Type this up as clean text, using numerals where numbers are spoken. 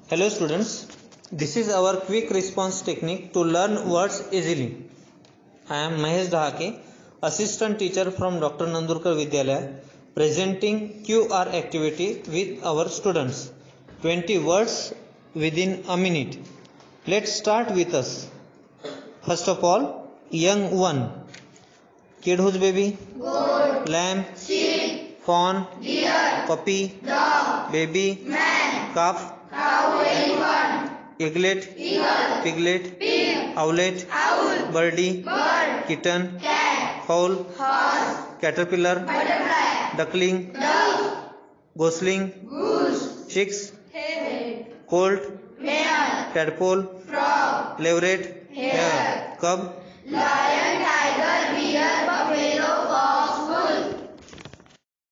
Hello students, this is our quick response technique to learn words easily. I am Mahesh Dahake, assistant teacher from Dr.Nandurkar Vidyalaya, presenting QR activity with our students. 20 words within a minute. Let's start with us. First of all, young one. Kid whose baby? Goat, Lamb, sheep, fawn, deer, puppy, dog, baby, man, calf, cow, elephant, eaglet, eagle, piglet, pig, owlet, owl, birdie, bird, kitten, cat, fowl, horse, caterpillar, butterfly, duckling, dove, gosling, goose, chicks, hen, colt, mare, tadpole, frog, leveret, hare, cub, lion,